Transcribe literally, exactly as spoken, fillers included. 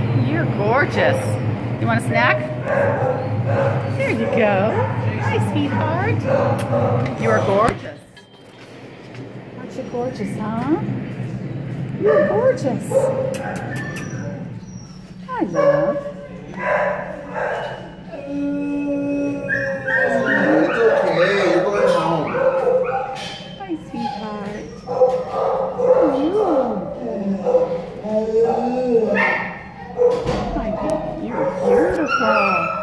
You're gorgeous. You want a snack? There you go. Hi, sweetheart. You are gorgeous. Aren't you gorgeous, huh? You're gorgeous. Hi, love. It's okay. You're going home. Hi, sweetheart. Oh, you. Hi, baby. You're beautiful.